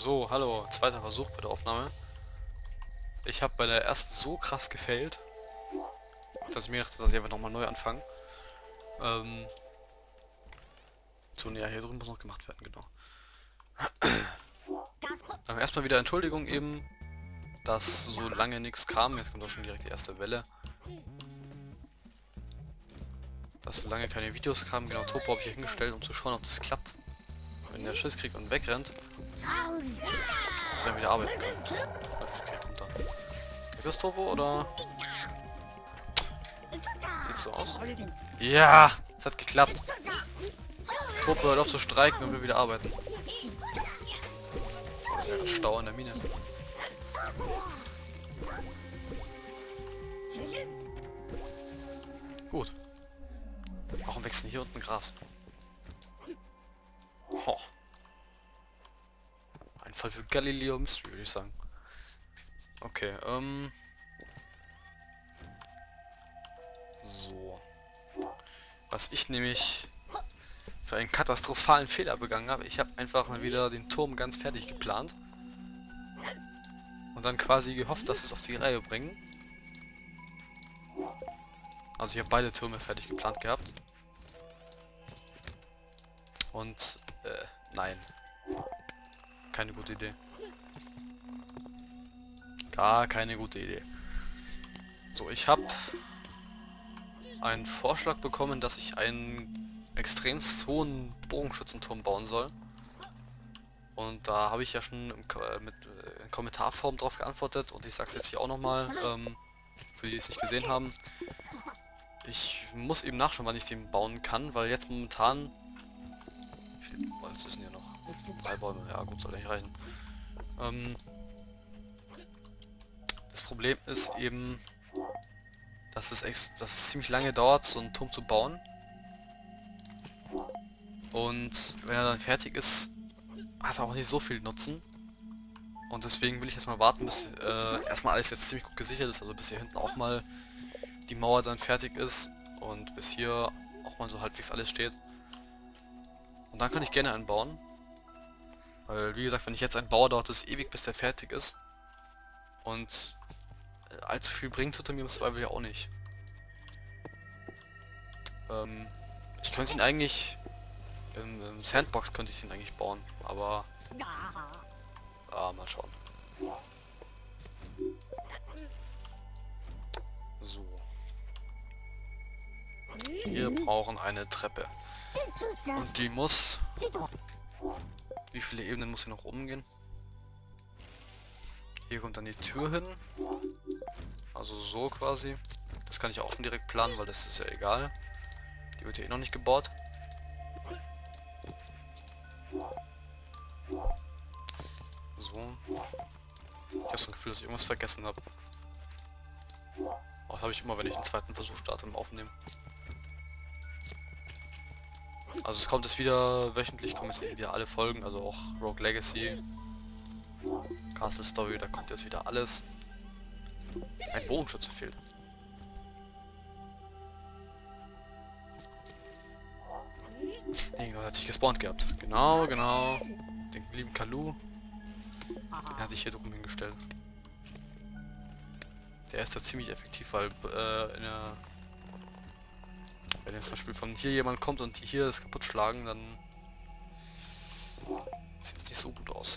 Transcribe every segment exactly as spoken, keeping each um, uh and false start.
So, hallo, zweiter Versuch bei der Aufnahme. Ich habe bei der ersten so krass gefailt, dass ich mir dachte, dass ich einfach nochmal neu anfangen. Ähm, so, ja, hier drüben muss noch gemacht werden, genau. Ähm, erstmal wieder Entschuldigung eben, dass so lange nichts kam. Jetzt kommt auch schon direkt die erste Welle. Dass so lange keine Videos kamen. Genau, Topo habe ich hier hingestellt, um zu schauen, ob das klappt. Wenn der Schiss kriegt und wegrennt, dass er wieder arbeiten kann. Dann fliegt direkt runter. Geht das, Topo, oder? Sieht so aus? Ja! Es hat geklappt. Topo hört auf zu streiken und will wieder arbeiten. Oh, ist ja ganz Stau in der Mine. Gut. Warum wächst denn hier unten Gras? Oh. Ein Fall für Galileo Mystery, würde ich sagen. Okay, ähm... so. Was ich nämlich für einen katastrophalen Fehler begangen habe, ich habe einfach mal wieder den Turm ganz fertig geplant. Und dann quasi gehofft, dass es auf die Reihe bringen. Also ich habe beide Türme fertig geplant gehabt. Und, äh, nein. Keine gute Idee. Gar keine gute Idee. So, ich habe einen Vorschlag bekommen, dass ich einen extremst hohen Bogenschützenturm bauen soll. Und da habe ich ja schon im, äh, mit äh, in Kommentarform drauf geantwortet und ich sage es jetzt hier auch nochmal, ähm, für die, die es nicht gesehen haben. Ich muss eben nachschauen, wann ich den bauen kann, weil jetzt momentan... Wie viele Bäume ist denn hier noch? Drei Bäume, ja gut, soll nicht reichen. Ähm, das Problem ist eben, dass es, ex dass es ziemlich lange dauert, so einen Turm zu bauen. Und wenn er dann fertig ist, hat er auch nicht so viel Nutzen. Und deswegen will ich jetzt mal warten, bis äh, erstmal alles jetzt ziemlich gut gesichert ist, also bis hier hinten auch mal die Mauer dann fertig ist und bis hier auch mal so halbwegs alles steht. Und dann kann ich gerne einen bauen. Weil, wie gesagt, wenn ich jetzt einen baue, dauert es ewig, bis der fertig ist. Und äh, allzu viel bringt tut er mir im Zweifel ja auch nicht. Ähm, ich könnte ihn eigentlich... Im, im Sandbox könnte ich ihn eigentlich bauen, aber... Ah, mal schauen. So. Wir brauchen eine Treppe. Und die muss... Wie viele Ebenen muss hier noch oben gehen? Hier kommt dann die Tür hin. Also so quasi. Das kann ich auch schon direkt planen, weil das ist ja egal. Die wird ja eh noch nicht gebaut. So. Ich habe das Gefühl, dass ich irgendwas vergessen habe. Das habe ich immer, wenn ich den zweiten Versuch starte im Aufnehmen. Also es kommt jetzt wieder wöchentlich, kommen jetzt wieder alle Folgen, also auch Rogue Legacy, Castle Story, da kommt jetzt wieder alles. Ein Bogenschütze fehlt. Nee, genau, hatte ich gespawnt gehabt. Genau, genau. Den lieben Kalu. Den hatte ich hier drum hingestellt. Der ist da ziemlich effektiv, weil äh, in der, wenn jetzt zum Beispiel von hier jemand kommt und die hier das kaputt schlagen, dann sieht es nicht so gut aus.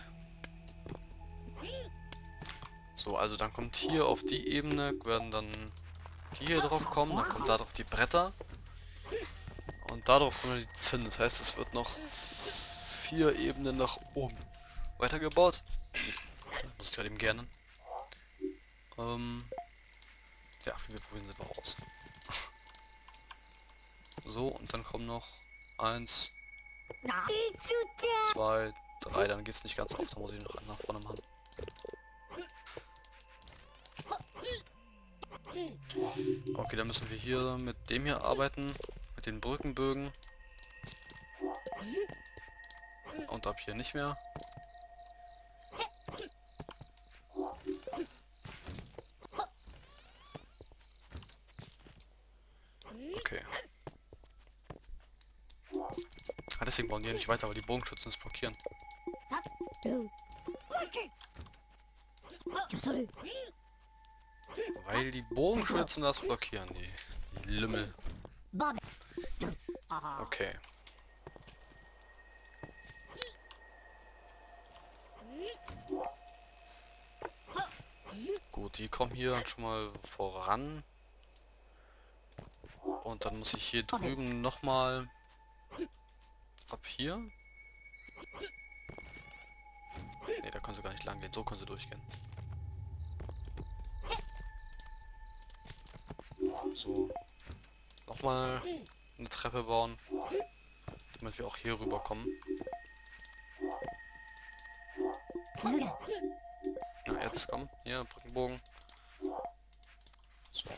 So, also dann kommt hier auf die Ebene, werden dann die hier drauf kommen, dann kommt da drauf die Bretter. Und darauf kommen die Zinnen. Das heißt, es wird noch vier Ebenen nach oben weitergebaut. Das muss ich gerade eben gerne. Ähm, ja, wir probieren es mal aus. So, und dann kommen noch eins, zwei, drei, dann geht es nicht ganz auf, da muss ich noch nach vorne machen. Okay, dann müssen wir hier mit dem hier arbeiten, mit den Brückenbögen. Und ab hier nicht mehr. Okay. Ah, deswegen bauen die ja nicht weiter, weil die Bogenschützen es blockieren. Weil die Bogenschützen das blockieren, die, die Lümmel. Okay. Gut, die kommen hier schon mal voran. Und dann muss ich hier drüben nochmal ab hier. Ne, da können sie gar nicht lang gehen. So können sie durchgehen. So. Nochmal eine Treppe bauen. Damit wir auch hier rüber kommen. Na, jetzt komm. Hier, Brückenbogen. So.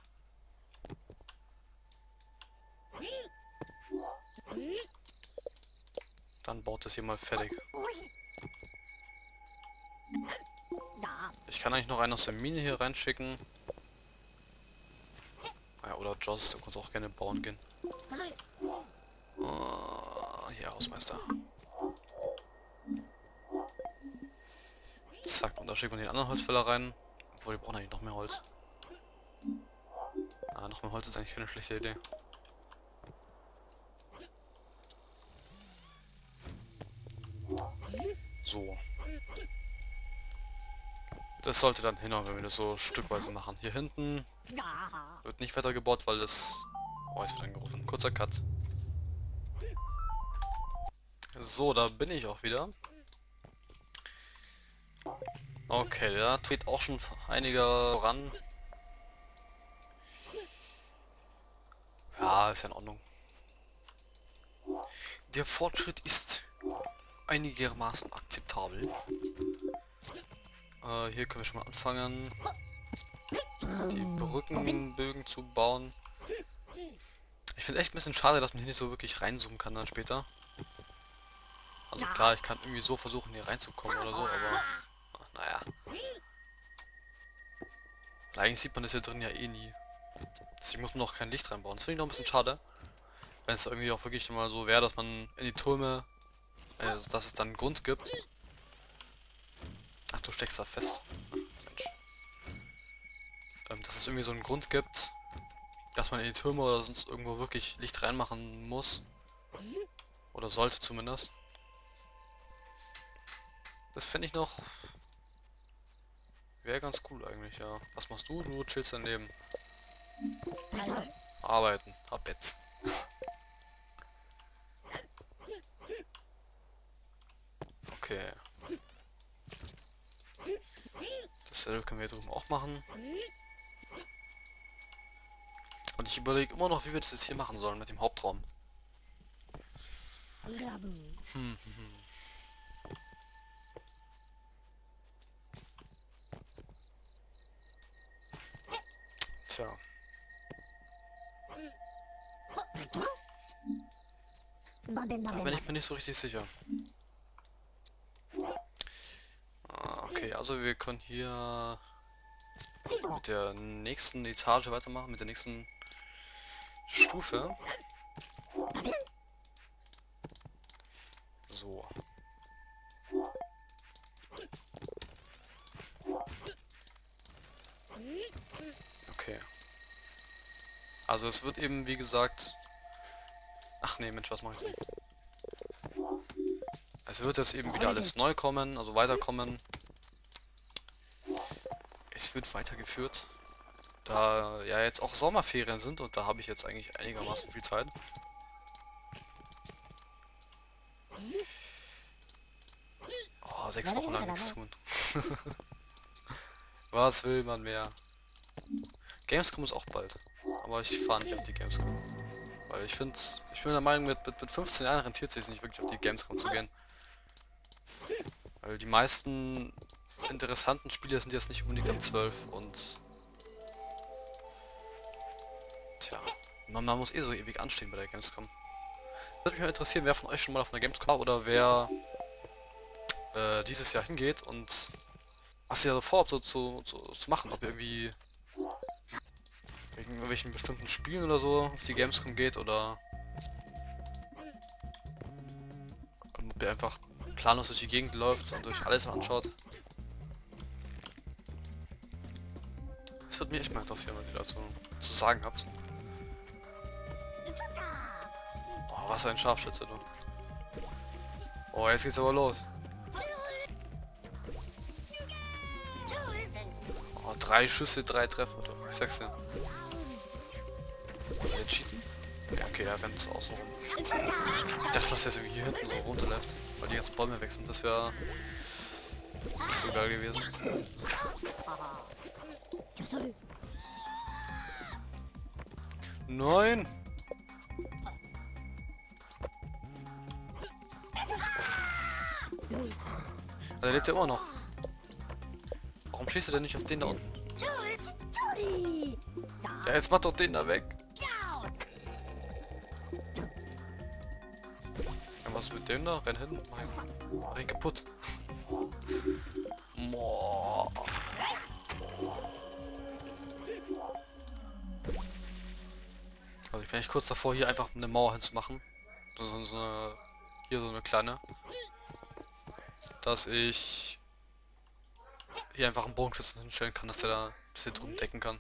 Dann baut es hier mal fertig. Ich kann eigentlich noch einen aus der Mine hier reinschicken. Ja, oder Joss, du kannst auch gerne bauen gehen. Uh, hier, Hausmeister. Zack, und da schickt man den anderen Holzfäller rein. Obwohl, die brauchen eigentlich noch mehr Holz. Ah, noch mehr Holz ist eigentlich keine schlechte Idee. So. Das sollte dann hinhauen, wenn wir das so stückweise machen. Hier hinten wird nicht weiter gebaut, weil das... Oh, jetzt wird angerufen. Kurzer Cut. So, da bin ich auch wieder. Okay, da dreht auch schon einiger voran. Ja, ist ja in Ordnung. Der Fortschritt ist einigermaßen akzeptabel. Äh, hier können wir schon mal anfangen, die Brückenbögen zu bauen. Ich finde echt ein bisschen schade, dass man hier nicht so wirklich reinzoomen kann dann später. Also klar, ich kann irgendwie so versuchen, hier reinzukommen oder so, aber ach, naja. Eigentlich sieht man das hier drin ja eh nie. Deswegen muss man noch kein Licht reinbauen. Das finde ich noch ein bisschen schade. Wenn es irgendwie auch wirklich mal so wäre, dass man in die Türme, äh, dass es dann einen Grund gibt. Ach, du steckst da fest. Mensch. Ähm, dass es irgendwie so einen Grund gibt, dass man in die Türme oder sonst irgendwo wirklich Licht reinmachen muss. Oder sollte zumindest. Das fände ich noch... Wäre ganz cool eigentlich, ja. Was machst du? Du chillst daneben. Arbeiten. Ab jetzt. Okay. Dasselbe können wir hier drüben auch machen. Und ich überlege immer noch, wie wir das jetzt hier machen sollen mit dem Hauptraum. Hm, hm, hm. Tja. Da bin ich mir nicht so richtig sicher. Ah, okay, also wir können hier mit der nächsten Etage weitermachen, mit der nächsten Stufe. So. Okay. Also es wird eben, wie gesagt... Ach nee, Mensch, was mache ich denn? Es wird jetzt eben wieder alles neu kommen, also weiterkommen. Es wird weitergeführt. Da ja jetzt auch Sommerferien sind und da habe ich jetzt eigentlich einigermaßen viel Zeit. Oh, sechs Wochen lang nichts tun. Was will man mehr? Gamescom ist auch bald. Aber ich fahre nicht auf die Gamescom. Weil ich finde, ich bin der Meinung, mit, mit, mit fünfzehn Jahren rentiert es sich nicht wirklich auf die Gamescom zu gehen. Weil die meisten interessanten Spiele sind jetzt nicht unbedingt ab zwölf und... Tja, man, man muss eh so ewig anstehen bei der Gamescom. Würde mich mal interessieren, wer von euch schon mal auf einer Gamescom war oder wer äh, dieses Jahr hingeht und was ihr so vorhabt so zu, zu, zu machen. Ob ihr irgendwie wegen irgendwelchen bestimmten Spielen oder so auf die Gamescom geht oder ob ihr einfach planlos durch die Gegend läuft und durch alles anschaut. Das würde mich echt mal interessieren, was ihr dazu zu sagen habt. Oh, was ein Scharfschütze, du. Oh, jetzt geht's aber los. Oh, drei Schüsse, drei Treffer, du. Ich sag's dir. Der cheaten. Ja, okay, er rennt außen rum. Ich dachte, dass er so hier hinten so runterläuft, weil die ganzen Bäume weg sind. Das wäre nicht so geil gewesen. Nein! Also, er lebt ja immer noch. Warum schießt er denn nicht auf den da unten? Ja, jetzt macht doch den da weg. Ja, was ist mit dem da? Renn hin. Mach ihn, mach ihn kaputt. Boah. Also ich bin echt kurz davor, hier einfach eine Mauer hinzumachen. So, so eine, hier so eine kleine. Dass ich hier einfach einen Bogenschützen hinstellen kann, dass der da das hier drüben decken kann.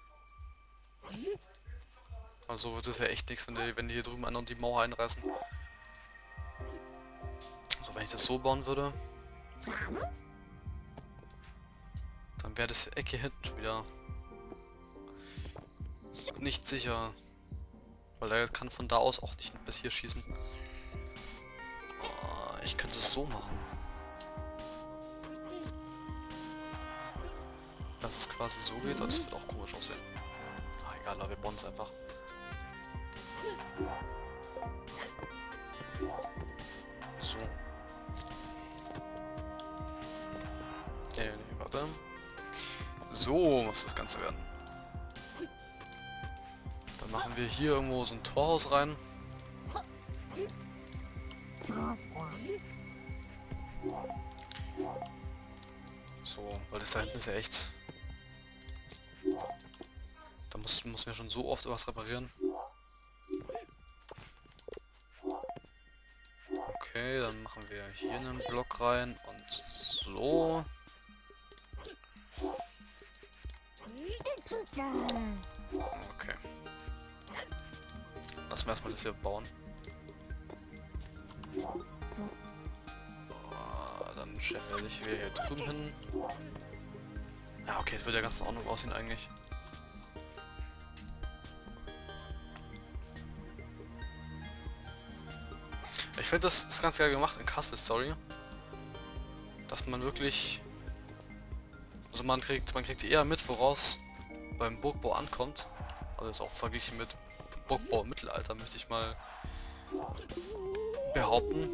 Also wird das ja echt nichts, wenn die, wenn die hier drüben an und die Mauer einreißen. Also wenn ich das so bauen würde, dann wäre das Eck hier hinten schon wieder nicht sicher. Weil er kann von da aus auch nicht bis hier schießen. Oh, ich könnte es so machen. Dass es quasi so geht, aber das wird auch komisch aussehen. Ah, egal, aber wir bauen es einfach. So. Nee, nee, warte. So muss das Ganze werden. Dann machen wir hier irgendwo so ein Torhaus rein. So, weil das da hinten ist ja echt... Da muss, muss mir schon so oft was reparieren. Okay, dann machen wir hier einen Block rein und so. Okay. Lassen wir erstmal das hier bauen. Oh, dann stelle ich wieder hier drüben hin. Ja, okay, jetzt wird ja ganz in Ordnung aussehen eigentlich. Ich finde, das ist ganz geil gemacht in Castle Story. Dass man wirklich... Also man kriegt, man kriegt eher mit, woraus beim Burgbau ankommt. Also ist auch verglichen mit Burgbau im Mittelalter, möchte ich mal behaupten.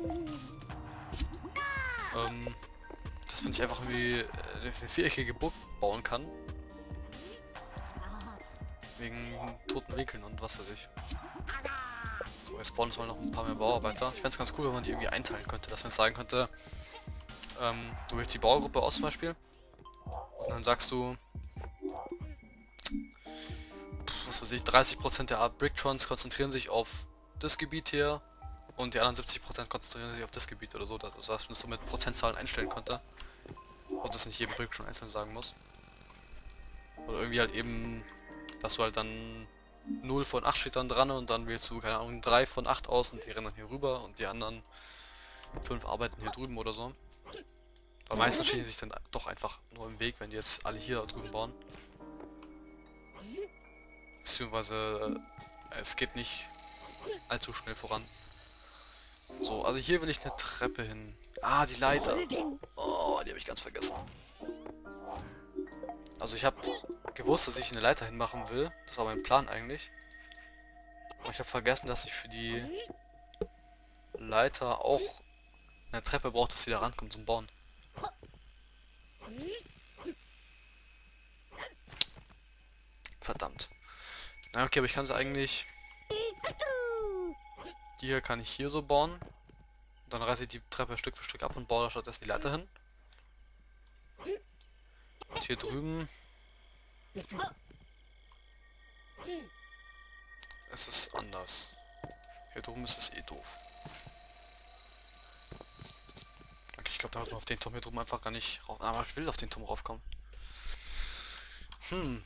Ähm, dass man nicht einfach irgendwie eine viereckige Burg bauen kann. Wegen toten Winkeln und was weiß ich. So, jetzt spawnen soll noch ein paar mehr Bauarbeiter. Ich fände es ganz cool, wenn man die irgendwie einteilen könnte, dass man sagen könnte, ähm, du wählst die Baugruppe aus zum Beispiel. Und dann sagst du, was weiß ich, dreißig Prozent der Art Bricktrons konzentrieren sich auf das Gebiet hier und die anderen siebzig Prozent konzentrieren sich auf das Gebiet oder so, dass, dass man das so mit Prozentzahlen einstellen konnte. Und das nicht jedem Brickstron einzeln sagen muss. Oder irgendwie halt eben, dass du halt dann null von acht steht dann dran und dann wählst du, keine Ahnung, drei von acht aus und die rennen dann hier rüber und die anderen fünf arbeiten hier drüben oder so. Aber meistens stehen die sich dann doch einfach nur im Weg, wenn die jetzt alle hier drüben bauen. Beziehungsweise äh, es geht nicht allzu schnell voran. So, also hier will ich eine Treppe hin. Ah, die Leiter. Oh, die habe ich ganz vergessen. Also ich habe gewusst, dass ich eine Leiter hinmachen will. Das war mein Plan eigentlich. Aber ich habe vergessen, dass ich für die Leiter auch eine Treppe brauche, dass sie da rankommt zum Bauen. Verdammt. Na okay, aber ich kann sie eigentlich... Die hier kann ich hier so bauen. Dann reiße ich die Treppe Stück für Stück ab und baue da stattdessen die Leiter hin. Und hier drüben... Es ist anders. Hier drüben ist es eh doof. glaube, da wird man auf den Turm hier drüben einfach gar nicht rauf. Aber ich will auf den Turm raufkommen. Hm.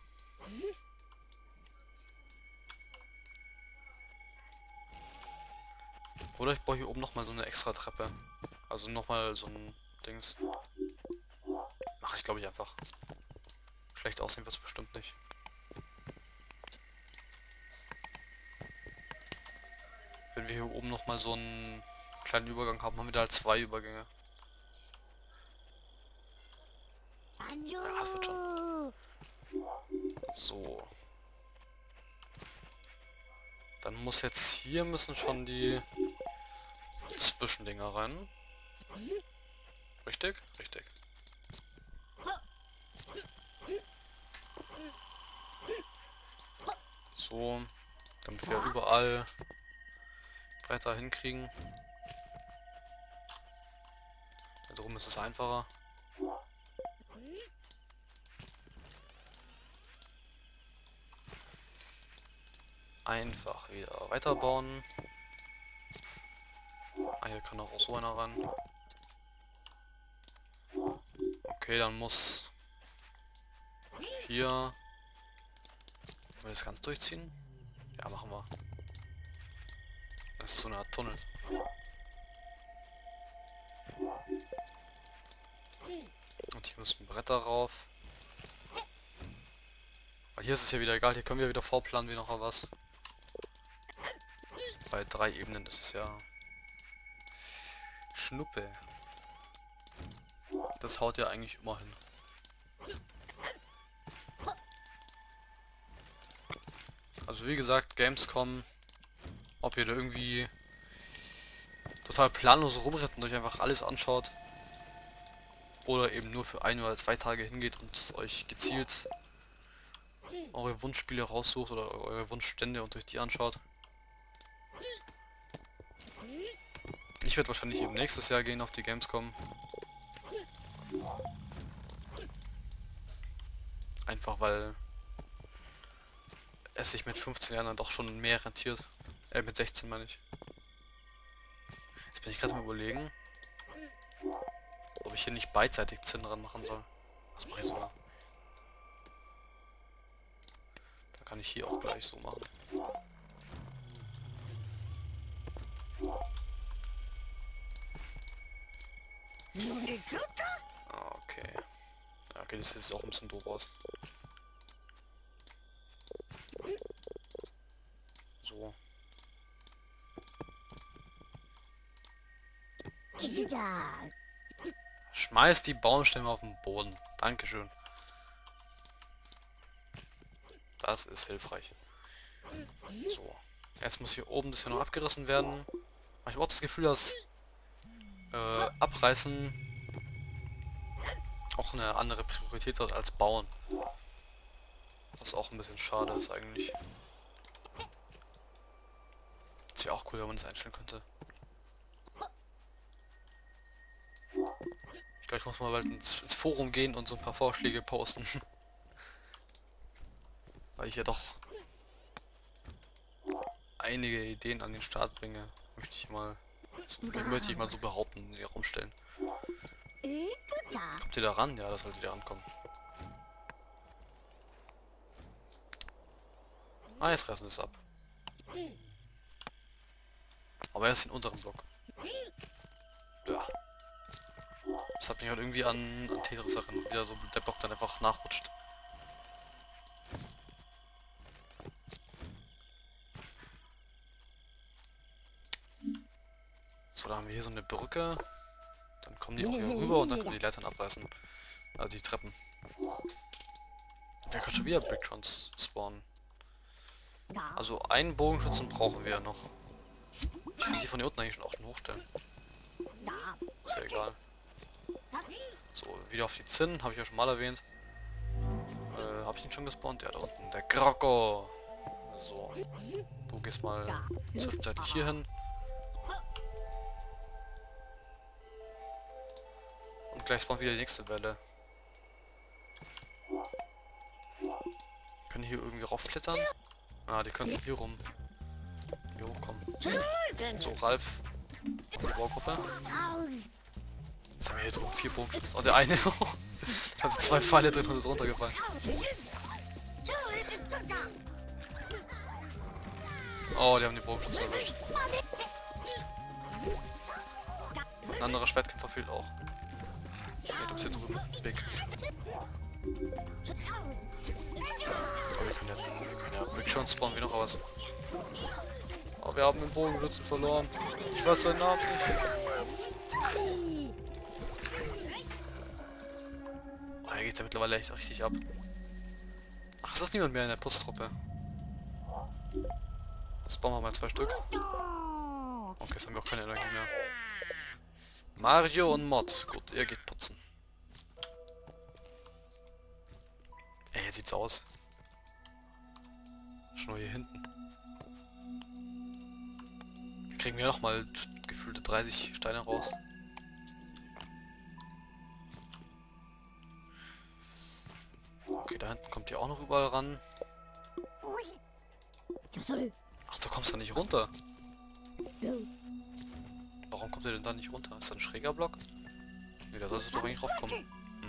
Oder ich baue hier oben nochmal so eine extra Treppe. Also nochmal so ein Dings. Mache ich glaube ich einfach. Schlecht aussehen wird es bestimmt nicht. Wenn wir hier oben nochmal so einen kleinen Übergang haben, haben wir da halt zwei Übergänge. Ja, das wird schon. So. Dann muss jetzt hier müssen schon die Zwischendinger rein. Richtig? Richtig. So. Damit wir überall weiter hinkriegen. Darum ist es einfacher. Einfach wieder weiterbauen. Ah, hier kann auch so einer ran. Okay, dann muss hier... Wollen wir das ganz durchziehen? Ja, machen wir. Das ist so eine Art Tunnel. Und hier müssen Bretter rauf. Weil hier ist es ja wieder egal, hier können wir wieder vorplanen wie noch was. Bei drei Ebenen ist es ja Schnuppe. Das haut ja eigentlich immer hin. Also wie gesagt, Gamescom, ob ihr da irgendwie total planlos rumrennt und euch einfach alles anschaut. Oder eben nur für ein oder zwei Tage hingeht und euch gezielt eure Wunschspiele raussucht oder eure Wunschstände und euch die anschaut. Ich werde wahrscheinlich eben nächstes Jahr gehen auf die Gamescom. Einfach weil es sich mit fünfzehn Jahren dann doch schon mehr rentiert. Äh, mit sechzehn meine ich. Jetzt bin ich gerade mal überlegen, ob ich hier nicht beidseitig Zinn dran machen soll. Das mache ich sogar. Da kann ich hier auch gleich so machen. Okay. Ja, okay, das sieht auch ein bisschen doof aus. So. Schmeiß die Baumstämme auf den Boden. Dankeschön. Das ist hilfreich. So. Jetzt muss hier oben das hier noch abgerissen werden. Ich habe auch das Gefühl, dass äh, Abreißen auch eine andere Priorität hat als Bauen. Was auch ein bisschen schade ist eigentlich. Das wäre auch cool, wenn man das einstellen könnte. Ich glaube, ich muss mal bald ins, ins Forum gehen und so ein paar Vorschläge posten. Weil ich ja doch einige Ideen an den Start bringe. Möchte ich mal, möchte ich mal so behaupten, in den Raum stellen. Kommt ihr da ran? Ja, das sollte da rankommen. Ah, jetzt reißen wir es ab. Aber erst den unteren Block. Ja. Das hat mich halt irgendwie an, an Tetris erinnert. Wieder so der Block dann einfach nachrutscht. So, da haben wir hier so eine Brücke. Dann kommen die auch hier rüber und dann können die Leitern abreißen. Also die Treppen. Wer kann schon wieder Bricktrons spawnen? Also einen Bogenschützen brauchen wir noch. Ich kann die von hier unten eigentlich schon auch schon hochstellen. Ist ja egal. So, wieder auf die Zinnen, habe ich ja schon mal erwähnt. Äh, habe ich ihn schon gespawnt? Ja, da unten. Der Grocko. So. Du gehst mal zwischenzeitlich hier hin. Und gleich spawnt wieder die nächste Welle. Können die hier irgendwie raufklettern? Ah, die könnten hier rum. Hier hochkommen. So, Ralf. Die Baugruppe. Jetzt haben wir hier drüben vier Bogenschützen. Oh, der eine. Also zwei Pfeile drin und ist runtergefallen. Oh, die haben den Bogenschützen erwischt. Und ein anderer Schwertkämpfer fehlt auch. Ja, du bist hier drüben. Big. Oh, wir können ja, wir können ja Big schon spawnen wie noch was. Aber wir haben den Bogenschützen verloren. Ich weiß seinen Namen nicht. Oh, hier geht's ja mittlerweile echt richtig ab. Ach, es ist niemand mehr in der Putztruppe. Jetzt bauen wir mal zwei Stück. Okay, jetzt haben wir auch keine Energie mehr. Mario und Mod. Gut, ihr geht putzen. Ey, hier sieht's aus. Schon nur hier hinten. Wir kriegen ja nochmal gefühlte dreißig Steine raus. Okay, da hinten kommt ihr auch noch überall ran. Ach, du kommst da nicht runter. Warum kommt ihr denn da nicht runter? Ist da ein schräger Block? Ne, da solltest du doch eigentlich raufkommen.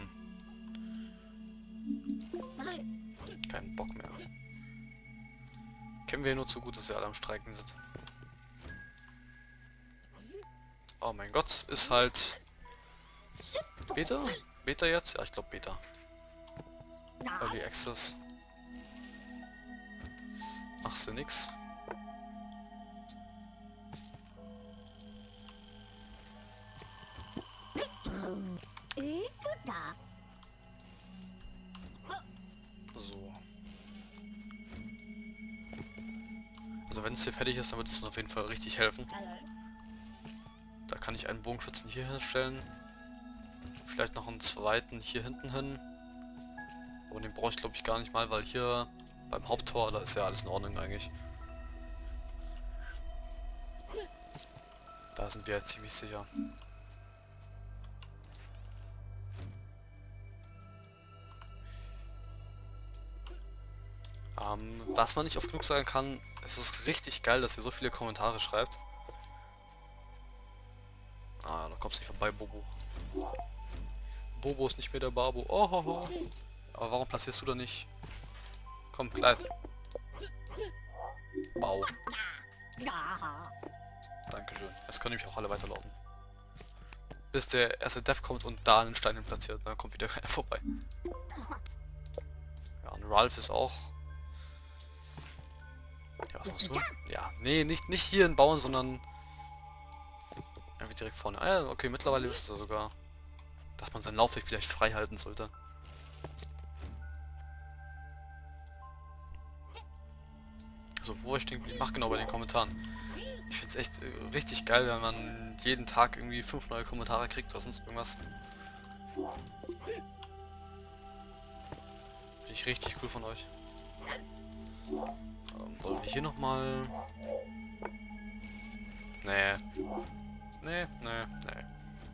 Hm. Keinen Bock mehr. Kennen wir hier nur zu gut, dass wir alle am Streiken sind. Oh mein Gott, ist halt... Beta? Beta jetzt? Ja, ich glaube Beta. Early Access. Machst du nix. So. Also wenn es hier fertig ist, dann wird es auf jeden Fall richtig helfen. Da kann ich einen Bogenschützen hier hinstellen. Vielleicht noch einen zweiten hier hinten hin. Aber den brauche ich glaube ich gar nicht mal, weil hier beim Haupttor, da ist ja alles in Ordnung eigentlich. Da sind wir jetzt ziemlich sicher. Ähm, was man nicht oft genug sagen kann, es ist richtig geil, dass ihr so viele Kommentare schreibt. Ah, da kommst du nicht vorbei, Bobo. Bobo ist nicht mehr der Babo. Oh, ho, ho. Aber warum platzierst du da nicht? Komm, Kleid. Bau. Dankeschön. Jetzt können nämlich auch alle weiterlaufen. Bis der erste Dev kommt und da einen Stein hin platziert. Dann kommt wieder keiner vorbei. Ja, und Ralph ist auch... Ja, was machst du? Ja, nee, nicht, nicht hier in Bauen, sondern... Irgendwie direkt vorne. Ah, ja, okay, mittlerweile wisst ihr sogar, dass man seinen Laufweg vielleicht frei halten sollte. Also, wo ich stehen blieb, mach genau bei den Kommentaren. Ich finde es echt äh, richtig geil, wenn man jeden Tag irgendwie fünf neue Kommentare kriegt oder sonst irgendwas. Finde ich richtig cool von euch. Ähm, wollen wir hier nochmal... Nee. Nee, nee, nee.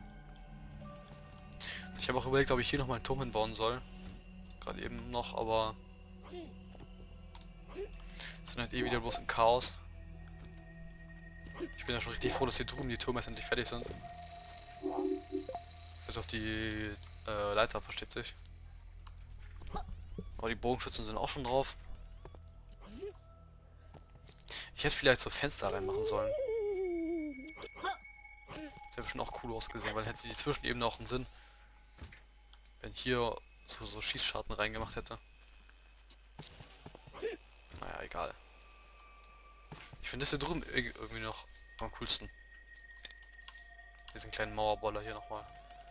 Ich habe auch überlegt, ob ich hier nochmal einen Turm hinbauen soll. Gerade eben noch, aber... sind halt eh wieder bloß im Chaos. Ich bin ja schon richtig froh, dass hier drüben die Türme jetzt endlich fertig sind. Bis auf die äh, Leiter, versteht sich. Aber die Bogenschützen sind auch schon drauf. Ich hätte vielleicht so Fenster reinmachen sollen. Das wäre bestimmt auch cool ausgesehen, weil hätte die Zwischenebene auch einen Sinn. Wenn hier so, so Schießscharten reingemacht hätte. Naja, egal. Ich finde das hier drüben irgendwie noch am coolsten. Diesen kleinen Mauerboller hier nochmal.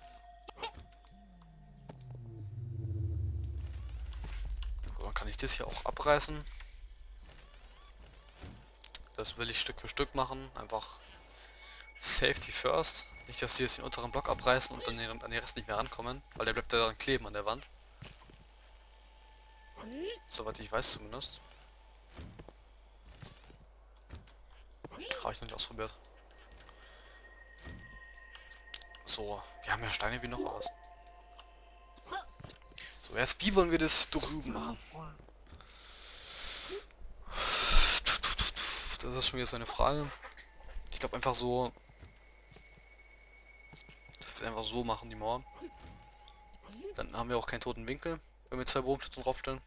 So, dann kann ich das hier auch abreißen. Das will ich Stück für Stück machen. Einfach Safety first. Nicht, dass die jetzt den unteren Block abreißen und dann den, an den Rest nicht mehr rankommen, weil der bleibt ja dann kleben an der Wand. Soweit ich weiß zumindest. Habe ich noch nicht ausprobiert. So, wir haben ja Steine wie noch was. So, erst wie wollen wir das drüben machen? Das ist schon wieder so eine Frage. Ich glaube einfach so, dass das einfach so machen, die Mauer. Dann haben wir auch keinen toten Winkel, wenn wir zwei Bogenschützen draufstellen.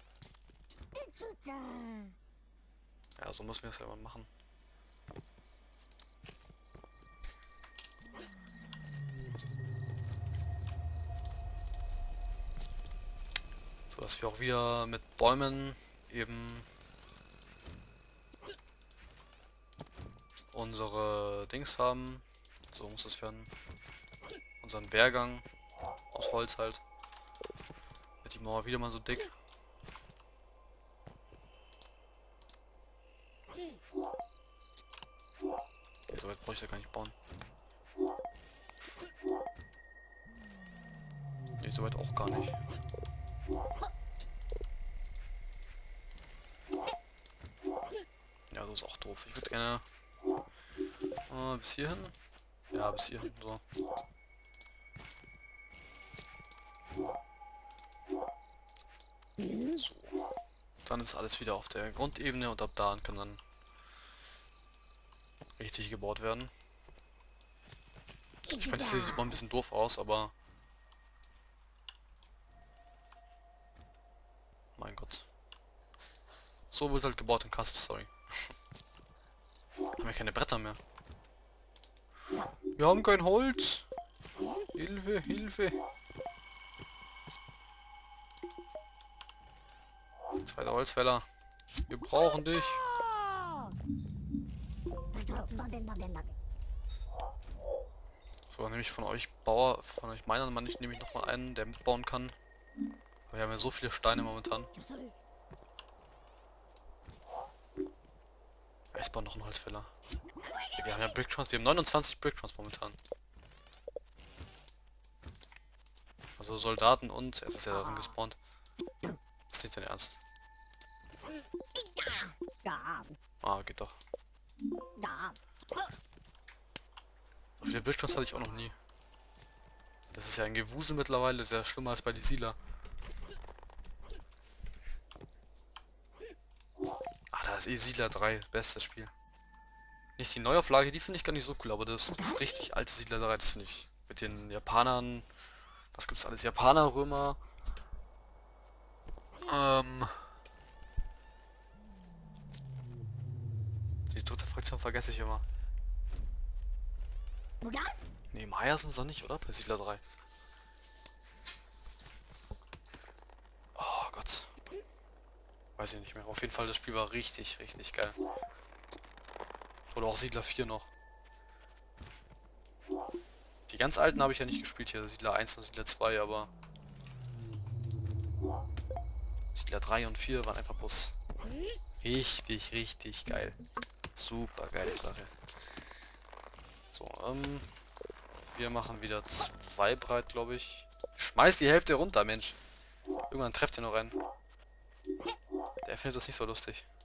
Ja, so müssen wir es ja mal machen. So, dass wir auch wieder mit Bäumen eben unsere Dings haben. So muss es werden. Unseren Wehrgang aus Holz halt. Wird die Mauer wieder mal so dick. Okay, so weit brauche ich ja gar nicht bauen. Nee, so weit auch gar nicht. Ja, so ist auch doof. Ich würde gerne äh, bis hierhin. Ja, bis hierhin. So. So. Dann ist alles wieder auf der Grundebene und ab da kann dann richtig gebaut werden. Ich meine, das sieht immer ein bisschen doof aus, aber mein Gott. So wird halt gebaut in Castle Story. Haben wir keine Bretter mehr. Wir haben kein Holz. Hilfe, Hilfe. Zweiter Holzfäller. Wir brauchen dich. So, dann nehme ich von euch Bauer, von euch Minern, Mann, ich nehme ich nochmal einen, der mitbauen kann. Aber wir haben ja so viele Steine momentan. Ich baue noch einen Holzfäller. Wir haben ja Bricktrons, wir haben neunundzwanzig Bricktrons momentan. Also Soldaten und, es ist ja darin gespawnt. Ist nicht dein Ernst. Ah, geht doch. So viele Bricktrons hatte ich auch noch nie. Das ist ja ein Gewusel mittlerweile, sehr schlimmer als bei die Siedler. Ah, da ist eh Siedler drei, bestes Spiel. Nicht die Neuauflage, die finde ich gar nicht so cool, aber das, das richtig alte Siedler drei, das finde ich. Mit den Japanern, was gibt's alles? Japaner, Römer. Ähm. Die dritte Fraktion vergesse ich immer. Ne, Maya sind es doch nicht, oder? Bei Siedler drei. Oh Gott. Weiß ich nicht mehr. Auf jeden Fall, das Spiel war richtig, richtig geil. Oder auch Siedler vier noch. Die ganz alten habe ich ja nicht gespielt hier. Siedler eins und Siedler zwei, aber Siedler drei und vier waren einfach bloß richtig, richtig geil. Super geile Sache. So, ähm... wir machen wieder zwei breit, glaube ich. Schmeiß die Hälfte runter, Mensch. Irgendwann trefft ihr noch einen. Der findet das nicht so lustig.